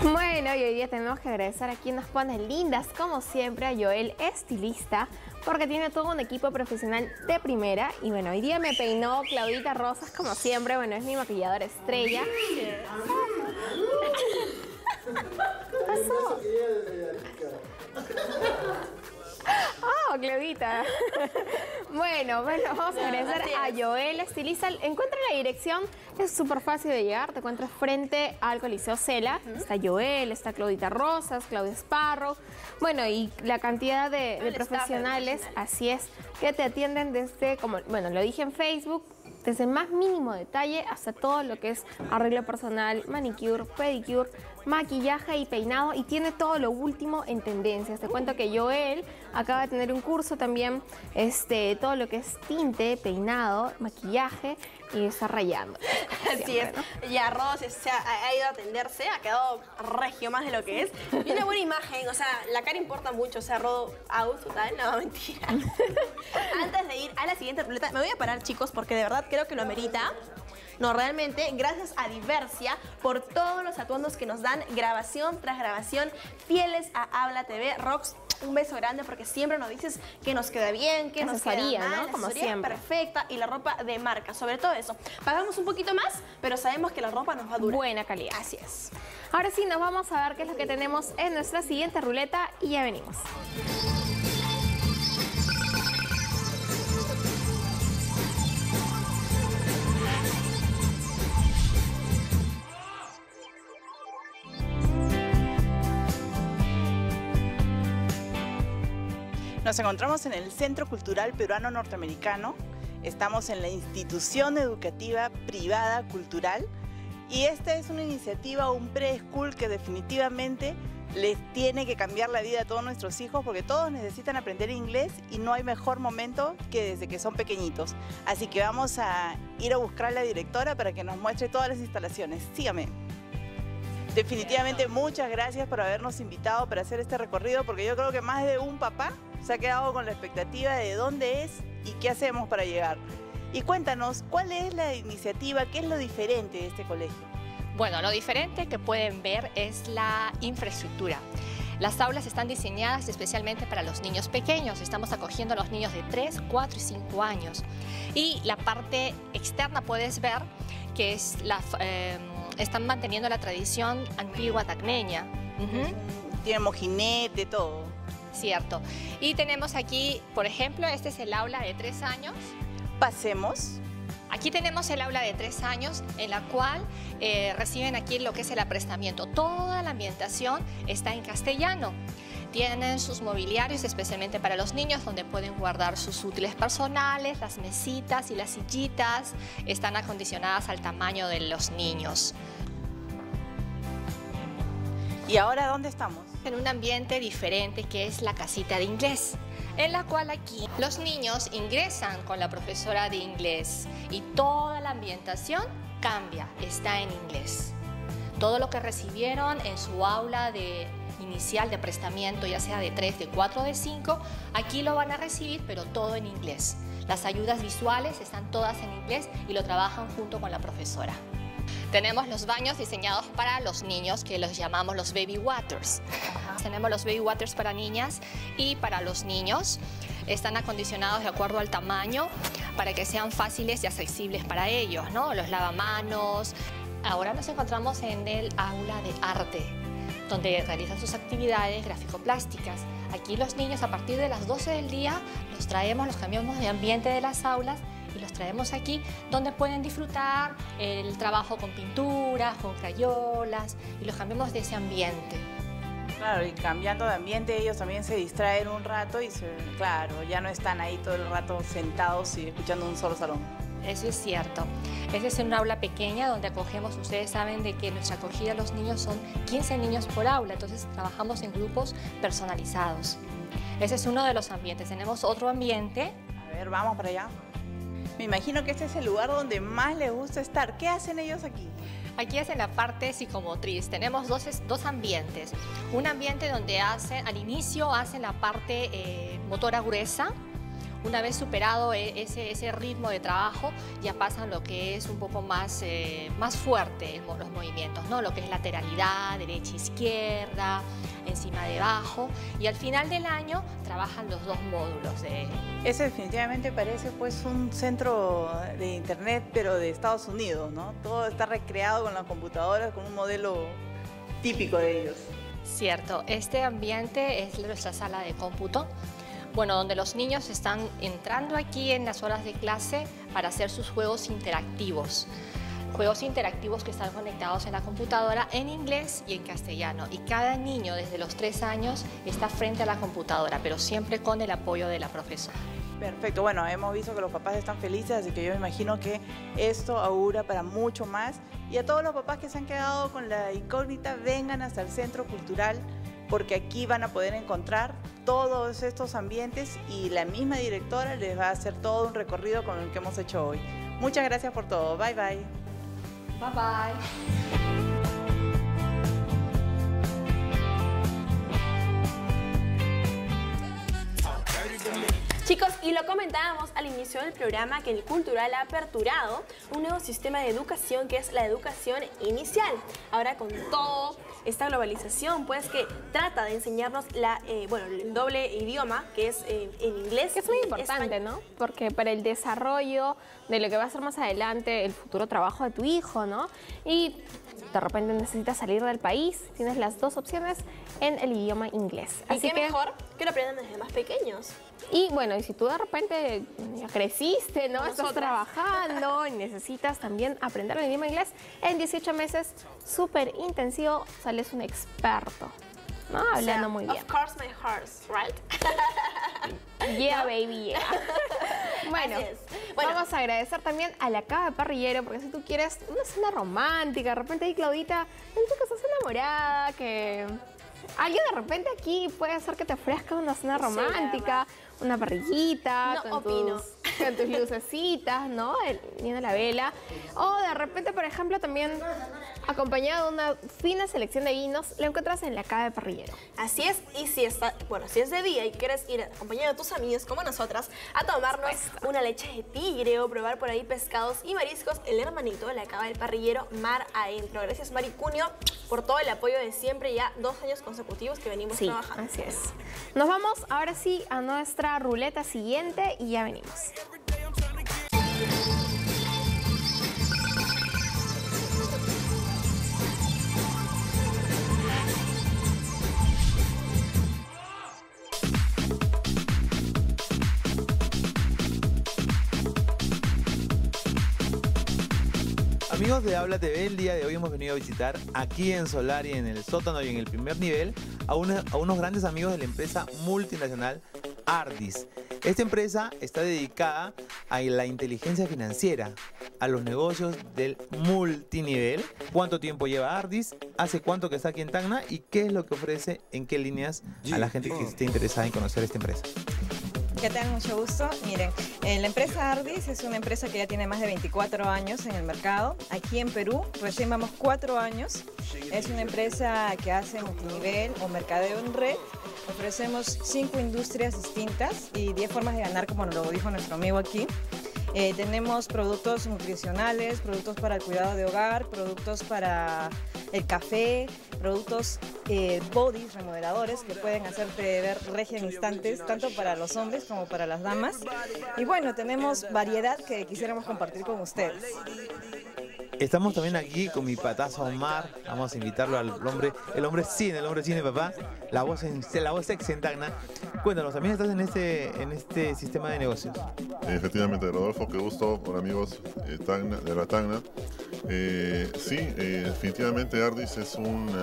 Bueno, y hoy día tenemos que agradecer a quien nos pone lindas, como siempre, a Joel, estilista, porque tiene todo un equipo profesional de primera. Y bueno, hoy día me peinó Claudita Rosas, como siempre. Bueno, es mi maquilladora estrella. ¿Qué pasó? Oh, Claudita. Bueno, vamos a agradecer a Joel, estilista. Encuentra la dirección, es súper fácil de llegar. Te encuentras frente al Coliseo Cela. Está Joel, está Claudita Rosas, Claudia Sparrow. Bueno, y la cantidad de profesionales, así es, que te atienden desde, como, bueno, lo dije en Facebook, desde el más mínimo detalle hasta todo lo que es arreglo personal, manicure, pedicure, maquillaje y peinado, y tiene todo lo último en tendencias. Te cuento que Joel acaba de tener un curso también, todo lo que es tinte, peinado, maquillaje, y está rayando. Así es. Ya Ros ha ido a atenderse, ha quedado regio más de lo que es. Y una buena imagen, o sea, la cara importa mucho, o sea, Rodo out total, no, mentira. Antes de ir a la siguiente ruleta, me voy a parar, chicos, porque de verdad creo que lo amerita. No, realmente, gracias a Diversia por todos los atuendos que nos dan, grabación tras grabación, fieles a Habla TV. Rox, un beso grande porque siempre nos dices que nos queda bien, que nos queda mal, ¿no? Como siempre. Perfecta, y la ropa de marca, sobre todo eso. Pagamos un poquito más, pero sabemos que la ropa nos va a durar. Buena calidad. Así es. Ahora sí, nos vamos a ver qué es lo que tenemos en nuestra siguiente ruleta y ya venimos. Nos encontramos en el Centro Cultural Peruano Norteamericano. Estamos en la institución educativa privada cultural y esta es una iniciativa, un preschool que definitivamente les tiene que cambiar la vida a todos nuestros hijos, porque todos necesitan aprender inglés y no hay mejor momento que desde que son pequeñitos. Así que vamos a ir a buscar a la directora para que nos muestre todas las instalaciones. Sígame. Definitivamente muchas gracias por habernos invitado para hacer este recorrido, porque yo creo que más de un papá se ha quedado con la expectativa de dónde es y qué hacemos para llegar. Y cuéntanos, ¿cuál es la iniciativa? ¿Qué es lo diferente de este colegio? Bueno, lo diferente que pueden ver es la infraestructura. Las aulas están diseñadas especialmente para los niños pequeños. Estamos acogiendo a los niños de 3, 4 y 5 años. Y la parte externa puedes ver que es están manteniendo la tradición antigua tacneña. Tiene mojinete, todo. Cierto. Y tenemos aquí, por ejemplo, este es el aula de 3 años. Pasemos. Aquí tenemos el aula de 3 años en la cual reciben aquí lo que es el aprestamiento. Toda la ambientación está en castellano. Tienen sus mobiliarios especialmente para los niños, donde pueden guardar sus útiles personales, las mesitas y las sillitas están acondicionadas al tamaño de los niños. ¿Y ahora dónde estamos? En un ambiente diferente que es la casita de inglés, en la cual aquí los niños ingresan con la profesora de inglés y toda la ambientación cambia, está en inglés. Todo lo que recibieron en su aula inicial de aprestamiento, ya sea de 3, de 4 de 5, aquí lo van a recibir, pero todo en inglés. Las ayudas visuales están todas en inglés y lo trabajan junto con la profesora. Tenemos los baños diseñados para los niños, que los llamamos los baby waters. Tenemos los baby waters para niñas y para los niños. Están acondicionados de acuerdo al tamaño para que sean fáciles y accesibles para ellos, ¿no? Los lavamanos. Ahora nos encontramos en el aula de arte, donde realizan sus actividades gráfico-plásticas. Aquí los niños, a partir de las 12 del día, los traemos, los cambiamos de ambiente de las aulas y los traemos aquí, donde pueden disfrutar el trabajo con pinturas, con crayolas, y los cambiamos de ese ambiente. Claro, y cambiando de ambiente ellos también se distraen un rato y claro, ya no están ahí todo el rato sentados y escuchando un solo salón. Eso es cierto. Esta es una aula pequeña donde acogemos, ustedes saben de que nuestra acogida a los niños son 15 niños por aula, entonces trabajamos en grupos personalizados. Ese es uno de los ambientes. Tenemos otro ambiente. A ver, vamos para allá. Me imagino que este es el lugar donde más les gusta estar. ¿Qué hacen ellos aquí? Aquí es en la parte psicomotriz. Tenemos dos ambientes. Un ambiente donde al inicio hacen la parte motora gruesa, Una vez superado ese ritmo de trabajo, ya pasan lo que es un poco más, más fuerte los movimientos, ¿no? Lo que es lateralidad, derecha, izquierda, encima, debajo. Y al final del año trabajan los dos módulos. Ese definitivamente parece pues un centro de internet, pero de Estados Unidos, ¿no? Todo está recreado con las computadoras, con un modelo típico de ellos. Cierto, este ambiente es nuestra sala de cómputo. Bueno, donde los niños están entrando aquí en las horas de clase para hacer sus juegos interactivos. Juegos interactivos que están conectados en la computadora en inglés y en castellano. Y cada niño desde los 3 años está frente a la computadora, pero siempre con el apoyo de la profesora. Perfecto, bueno, hemos visto que los papás están felices, así que yo me imagino que esto augura para mucho más. Y a todos los papás que se han quedado con la incógnita, vengan hasta el Centro Cultural, porque aquí van a poder encontrar todos estos ambientes y la misma directora les va a hacer todo un recorrido con el que hemos hecho hoy. Muchas gracias por todo. Bye, bye. Bye, bye. Chicos, y lo comentábamos al inicio del programa que el Cultural ha aperturado un nuevo sistema de educación que es la educación inicial. Ahora con todo esta globalización, pues que trata de enseñarnos el doble idioma, que es en inglés. Que es muy importante, ¿no? Porque para el desarrollo de lo que va a ser más adelante el futuro trabajo de tu hijo, ¿no? Y de repente necesitas salir del país, tienes las dos opciones en el idioma inglés. Así que mejor que lo aprendan desde más pequeños. Y bueno, y si tú de repente ya creciste, ¿no? Estás trabajando y necesitas también aprender el idioma inglés, en 18 meses, súper intensivo, sales un experto, ¿no? Hablando muy bien. Of course my horse, right? Yeah, baby, yeah. Bueno, vamos a agradecer también a la Cava de Parrillero, porque si tú quieres una cena romántica, de repente ahí Claudita, dice que estás enamorada, que alguien de repente aquí puede hacer que te ofrezca una cena romántica, una parrillita, con tus lucecitas, ¿no? Viendo la vela. O de repente, por ejemplo, también acompañado de una fina selección de vinos, lo encuentras en la Cava de Parrillero. Así es, y si es de día y quieres ir acompañado de tus amigos como nosotras a tomarnos una leche de tigre o probar por ahí pescados y mariscos, el hermanito de la Cava del Parrillero, mar adentro. Gracias, Mari Cunio, por todo el apoyo de siempre, ya 2 años consecutivos que venimos trabajando. Así es. Nos vamos ahora sí a nuestra ruleta siguiente y ya venimos. Amigos de Habla TV, el día de hoy hemos venido a visitar aquí en Solari, en el sótano y en el primer nivel, a unos grandes amigos de la empresa multinacional Ardis. Esta empresa está dedicada a la inteligencia financiera, a los negocios del multinivel. ¿Cuánto tiempo lleva Ardis? ¿Hace cuánto que está aquí en Tacna? ¿Y qué es lo que ofrece, en qué líneas a la gente que esté interesada en conocer esta empresa? Que tengan mucho gusto. Miren, la empresa Ardis es una empresa que ya tiene más de 24 años en el mercado. Aquí en Perú recién vamos 4 años. Es una empresa que hace multinivel o mercadeo en red. Ofrecemos 5 industrias distintas y 10 formas de ganar, como nos lo dijo nuestro amigo aquí. Tenemos productos nutricionales, productos para el cuidado de hogar, productos para el café, productos bodies, remodeladores, que pueden hacerte ver regia en instantes, tanto para los hombres como para las damas. Y bueno, tenemos variedad que quisiéramos compartir con ustedes. Estamos también aquí con mi patazo Omar. Vamos a invitarlo al hombre, el hombre cine, papá. La voz sexy en Tacna. Cuéntanos, también estás en este sistema de negocios. Efectivamente, Rodolfo, qué gusto. Hola amigos de la Tacna. Sí, definitivamente Ardis es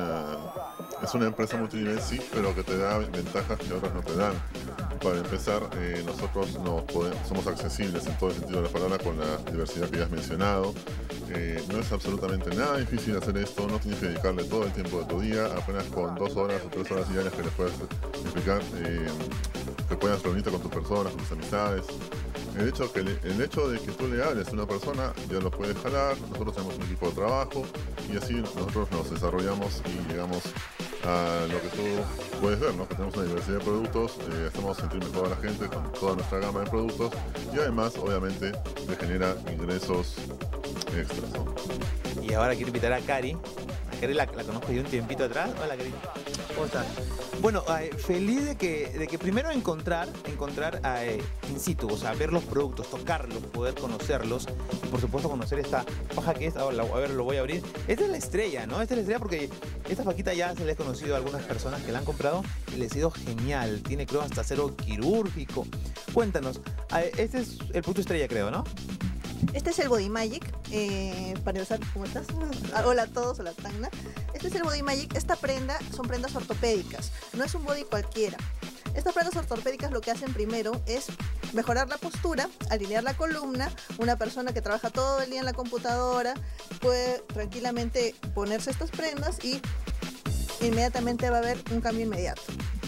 una empresa multinivel, sí, pero que te da ventajas que otras no te dan. Para empezar, nosotros somos accesibles en todo el sentido de la palabra con la diversidad que ya has mencionado. No es absolutamente nada difícil hacer esto, no tienes que dedicarle todo el tiempo de tu día, apenas con 2 horas o 3 horas diarias que les puedas explicar, que puedas reunirte con tus personas, con tus amistades. El hecho de que tú le hables a una persona ya lo puedes jalar. Nosotros tenemos un equipo de trabajo y así nosotros nos desarrollamos y llegamos a lo que tú puedes ver, ¿no? Que tenemos una diversidad de productos, hacemos sentir mejor a la gente con toda nuestra gama de productos y además, obviamente, te genera ingresos extras, ¿no? Y ahora quiero invitar a Cari. A Cari la conozco yo un tiempito atrás. Hola, Cari. ¿Cómo estás? Bueno, feliz de que primero encontrar in situ, o sea, ver los productos, tocarlos, poder conocerlos y por supuesto conocer esta faja que es, a ver, lo voy a abrir. Esta es la estrella, ¿no? Esta es la estrella porque esta fajita ya se le he conocido a algunas personas que la han comprado y les ha sido genial. Tiene, creo, hasta acero quirúrgico. Cuéntanos, este es el producto estrella, creo, ¿no? Este es el Body Magic, para empezar, ¿cómo estás? Hola a todos, hola Tacna. Este es el Body Magic, esta prenda son prendas ortopédicas, no es un body cualquiera. Estas prendas ortopédicas lo que hacen primero es mejorar la postura, alinear la columna. Una persona que trabaja todo el día en la computadora puede tranquilamente ponerse estas prendas y inmediatamente va a haber un cambio inmediato.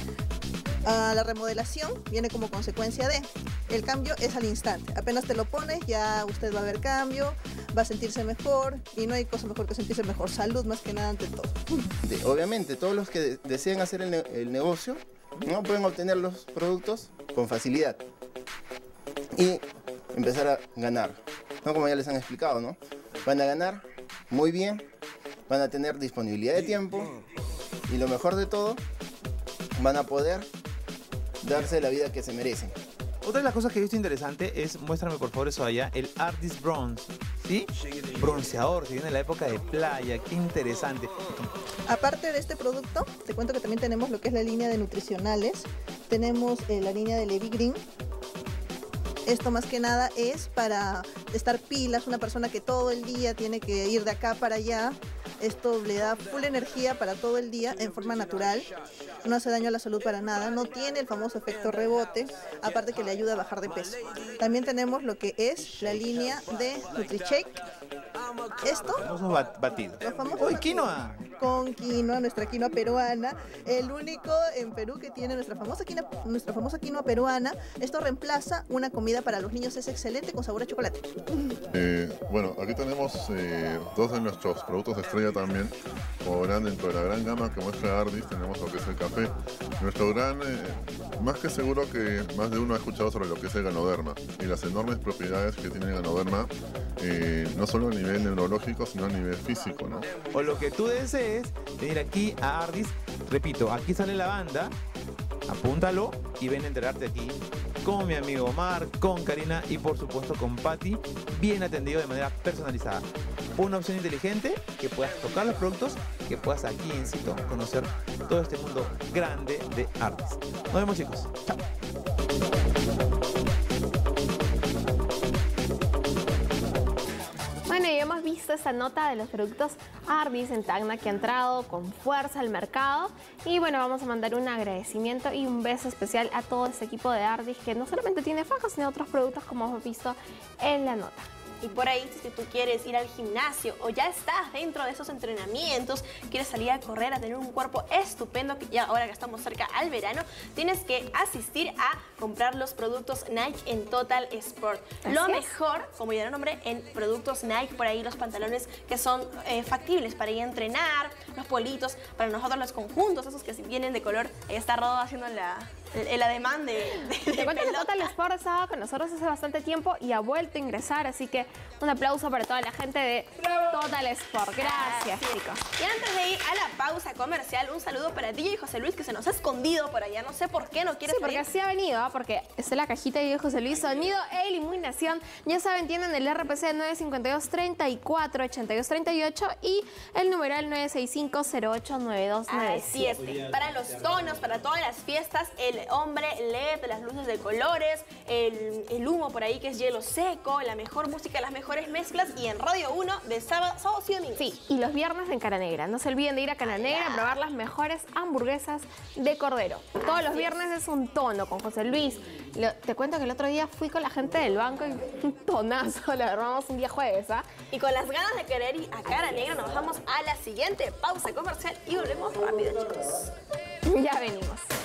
La remodelación viene como consecuencia de... El cambio es al instante. Apenas te lo pones, ya usted va a ver cambio, va a sentirse mejor y no hay cosa mejor que sentirse mejor. Salud más que nada ante todo. Obviamente, todos los que deseen hacer el negocio, ¿no? Pueden obtener los productos con facilidad y empezar a ganar, ¿no? Como ya les han explicado, ¿no? Van a ganar muy bien, van a tener disponibilidad de tiempo y lo mejor de todo, van a poder darse la vida que se merecen. Otra de las cosas que he visto interesante es, muéstrame por favor eso allá, el Ardis Bronze, ¿sí? Bronceador, que viene de la época de playa, qué interesante. Aparte de este producto, te cuento que también tenemos lo que es la línea de nutricionales. Tenemos la línea de Levi Green. Esto más que nada es para estar pilas, una persona que todo el día tiene que ir de acá para allá. Esto le da full energía para todo el día en forma natural. No hace daño a la salud para nada, no tiene el famoso efecto rebote, aparte que le ayuda a bajar de peso. También tenemos lo que es la línea de NutriShake. Esto, Los famosos batidos. los famosos ¡Uy, batidos quinoa! con quinoa, nuestra quinoa peruana, el único en Perú que tiene nuestra famosa quinoa peruana. Esto reemplaza una comida para los niños, es excelente con sabor a chocolate. Bueno, aquí tenemos dos de nuestros productos estrella también. Como verán, dentro de la gran gama que muestra Ardis tenemos lo que es el café. Nuestro gran, más que seguro que más de uno ha escuchado sobre lo que es el Ganoderma y las enormes propiedades que tiene el Ganoderma, no solo a nivel neurológico, sino a nivel físico, ¿no? O lo que tú desees, venir aquí a Ardis. Repito, aquí sale la banda, apúntalo y ven a enterarte aquí con mi amigo Omar, con Karina y por supuesto con Patti, bien atendido de manera personalizada. Una opción inteligente, que puedas tocar los productos, que puedas aquí en sitio conocer todo este mundo grande de Ardis. Nos vemos, chicos. Chao. Bueno, y hemos visto esa nota de los productos Ardis en Tacna que ha entrado con fuerza al mercado. Y bueno, vamos a mandar un agradecimiento y un beso especial a todo ese equipo de Ardis que no solamente tiene fajas, sino otros productos como hemos visto en la nota. Y por ahí, si tú quieres ir al gimnasio o ya estás dentro de esos entrenamientos, quieres salir a correr, a tener un cuerpo estupendo, que ya ahora que estamos cerca al verano, tienes que asistir a comprar los productos Nike en Total Sport. Lo mejor, como ya lo nombré, en productos Nike, por ahí los pantalones que son factibles para ir a entrenar, los politos, para nosotros los conjuntos, esos que vienen de color. Ahí está Rodo haciendo el ademán de Te cuento que Total Sport estaba con nosotros hace bastante tiempo y ha vuelto a ingresar, así que un aplauso para toda la gente de Total Sport. Gracias, chicos. Y antes de ir a la pausa comercial, un saludo para DJ José Luis, que se nos ha escondido por allá. No sé por qué no quiere Sí, salir. porque así ha venido, ¿eh? Porque está la cajita de José Luis, sonido e iluminación. Ya saben, tienen el RPC 952-34-82-38 y el numeral 965-089297. Así es. Para los tonos, para todas las fiestas, el hombre LED, las luces de colores, el humo por ahí que es hielo seco, la mejor música, las mejores mezclas y en Radio 1 de sábados y domingos. Sí, y los viernes en Cara Negra. No se olviden de ir a Cara Negra a probar las mejores hamburguesas de cordero. Todos los viernes es un tono con José Luis. Te cuento que el otro día fui con la gente del banco y un tonazo, la verdad, vamos un día jueves, ¿ah? Y con las ganas de querer ir a Cara Negra nos vamos a la siguiente pausa comercial y volvemos rápido, chicos. Ya venimos.